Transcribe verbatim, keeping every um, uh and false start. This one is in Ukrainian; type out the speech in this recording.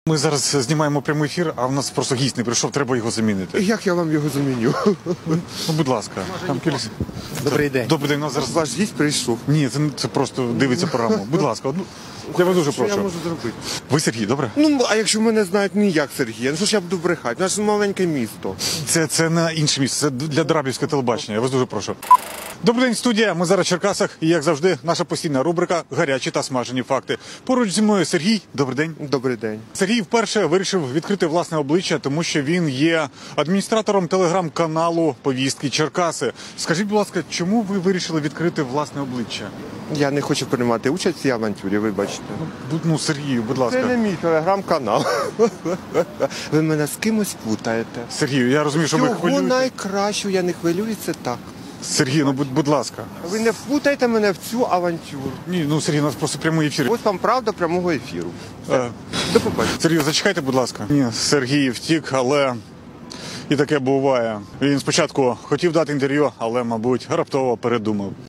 Ми зараз знімаємо прямий ефір, а в нас просто гість не прийшов, треба його замінити. Як я вам його заміню? Ну, будь ласка. Там кілька... Добрий день. Добрий день, у нас зараз... Ваш гість прийшов. Ні, це, це просто дивиться програму. Будь ласка, одну... Я вас дуже Що прошу. я можу зробити? Ви Сергій, добре? Ну, а якщо мене знають не як Сергія, ну що ж я буду брехати? У нас ж маленьке місто. Це, це на інше місце, це для Драбівського телебачення, я вас дуже прошу. Добрий день, студія, ми зараз в Черкасах, і як завжди, наша постійна рубрика «Гарячі та смажені факти». Поруч зі мною Сергій, добрий день. Добрий день. Сергій вперше вирішив відкрити власне обличчя, тому що він є адміністратором телеграм-каналу «Повістки Черкаси». Скажіть, будь ласка, чому ви вирішили відкрити власне обличчя? Я не хочу приймати участь в цій авантюрі, вибачте. Ну, ну Сергію, будь ласка. Це не мій телеграм-канал. Ви мене з кимось путаєте. Сергію, я розумію, що ви Всього хвилюєте. найкращого, я не хвилююсь, це так. Сергій, ну будь, будь ласка. Ви не впутайте мене в цю авантюру. Ні, ну Сергій, у нас просто прямий ефір. Ось вам правда прямого ефіру. Е, До побачення. Сергію, зачекайте, будь ласка. Ні, Сергій втік, але і таке буває. Він спочатку хотів дати інтерв'ю, але, мабуть, раптово передумав.